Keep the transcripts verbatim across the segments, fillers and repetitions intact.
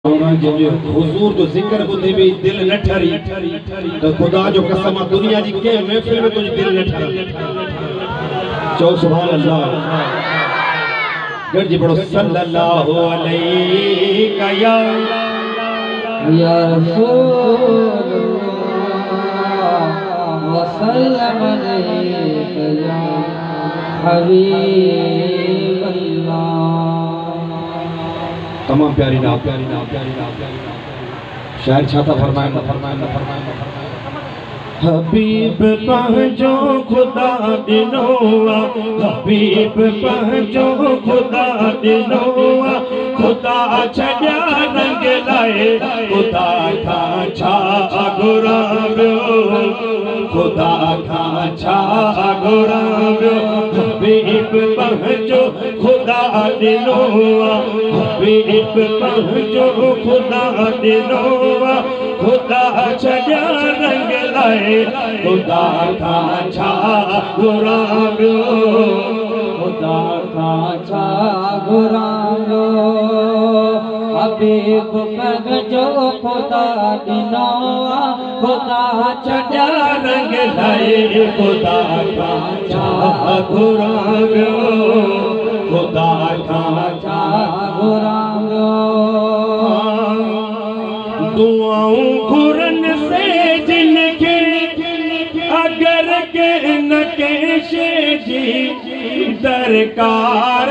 हुजूर जो जिक्र बुधे भी दिल न ठरी तो खुदा जो कसम दुनिया जी के महफिल में तुझ दिल न ठरा। चो सुभान अल्लाह। गरजी पढ़ो सल्लल्लाहु अलैहि या या रसूल व सल्लम अलैका या हबीब अल्लाह। तमाम प्यारी ना प्यारी ना प्यारी ना प्यारी ना शायर छाता फरमाए ना फरमाए ना फरमाए ना हबीब पहुंचो खुदा दिनोआ हबीब पहुंचो खुदा दिनोआ खुदा छड़ा रंग लाए खुदा का छा गुराबियो खुदा का छा गुराबियो हबीब पहुंचो खुदा दिनोआ हबीब पहुंचो खुदा दिनोआ खुदा छड़ा रंग लाए खुदा का छा गुराबियो खुदा का छा गुराबियो हबीब पहुंचो खुदा दिनोआ खुदा छड़ा रंग लाए खुदा का छा गुराबियो खुदा का छा गुराबियो। दुआओं घुरन से जिनके अगर के न केशे जी दरकार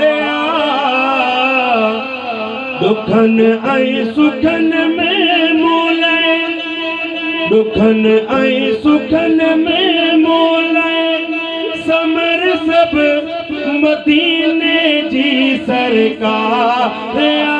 दुखन आई सुखन में मोले दुखन आई सुखन में मोले समर सब मदीने जी सरकार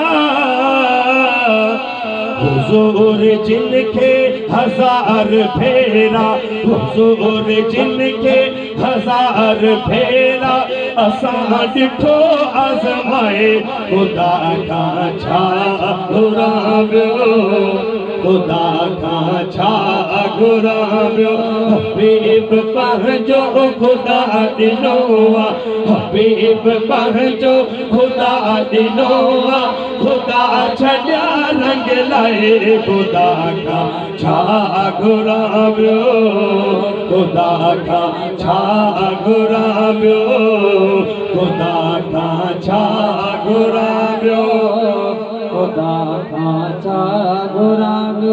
हुजूर जिनके हजार फेरा हुजूर जिनके हजार फेरा असां डिठो आज़माए खुदा का छा गुराबियो खुदा का छा गुराबियो हबीब पहुंचो खुदा दिनोआ हबीब पहुंचो खुदा दिनोआ खुदा छड़ा रंग लाए खुदा का छा गुराबियो खुदा का छा गुराबियो खुदा का छा गुराबियो खुदा का छा गुराबियो।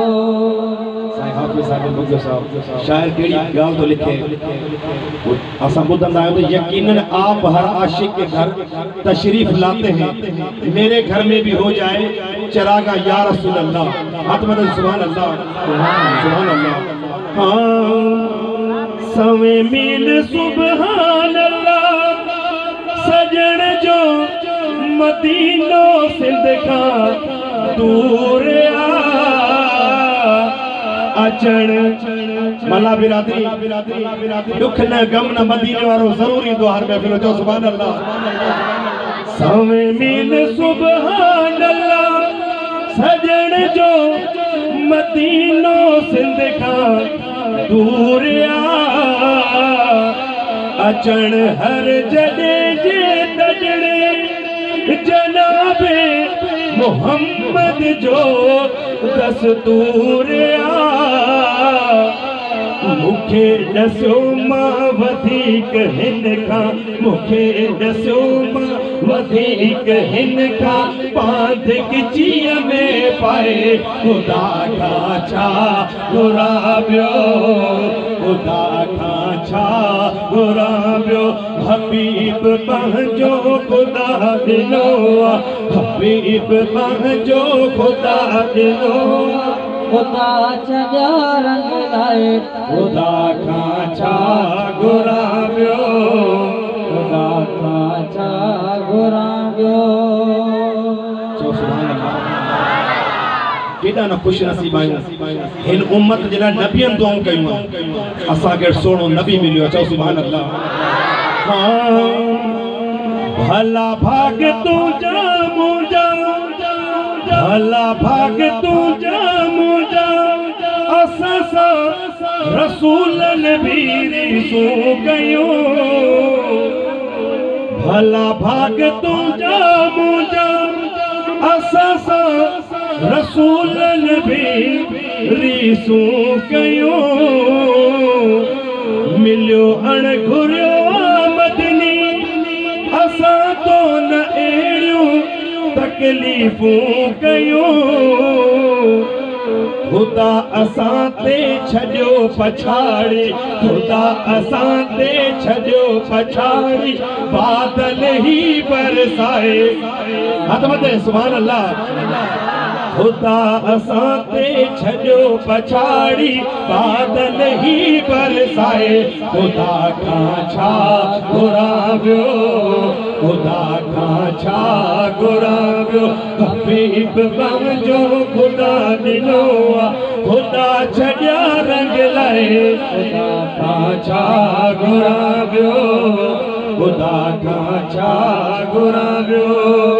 शायर केड़ी गाल तो लिखे असा बुधंदा है तो यकीनन आप हर आशिक के घर तशरीफ लाते हैं मेरे घर में भी हो जाए चरागा या रसूल अल्लाह आत्मद सुभान अल्लाह सुभान अल्लाह। हाँ सवे मील सुभान अल्लाह सजन जो मदीनो सिंध का दूर अचण मला बिरादरी दुख न गम न मदीने वारो जरूरी दुआर में फिर जो सुभान अल्लाह। सवे मील सुभान अल्लाह सजन जो मदीनो सिंध का दूर अचण हर जडे जे तजड़े जनाबे मोहम्मद जो दस्तूर मुखे दसो मां वधीक हिन खां मुखे दसो मां वधीक हिन खां पांध किचीअ में पाए खुदा का छा गुराबियो खुदा का छा गुराबियो हबीब पहुंचो खुदा दिनोआ हबीब पहुंचो खुदा दिनोआ खुदा छड़ा रंग लाए खुदा का छा गुराबियो खुदा का छा गुराबियो। केॾा न खुश नसीब आहियूं हिन उम्मत जे लाइ नबियनि दुआऊं कयूं असांखे सोनो नबी मिलियो चओ सुभान अल्लाह। हाँ भला भाग तुंहिंजा मुंहिंजा भला भाग तुंहिंजा मुंहिंजा असां सां रसूलनि भी रिसूं कयूं भला भाग तुंहिंजा मुंहिंजा असां सां रसूलन भी रीसूं कयूं मिलियो अण घुरियो मदनी असां तो न अहिड़ियूं तकलीफ़ूं कयूं खुदा असां ते छॾियो पछाड़ी खुदा असां ते छॾियो पछाड़ी बादल ही बरसाए हथ मथे सुभान अल्लाह खुदा असां ते छॾियो पछाड़ी बादल ही बरसाए खुदा खां छा घुरां ॿियो खुदा खां छा घुरां ॿियो हबीब जो खुदा ॾिनो खुदा छॾिया रंग लाइ खुदा खां छा घुरां ॿियो खुदा खां छा घुरां ॿियो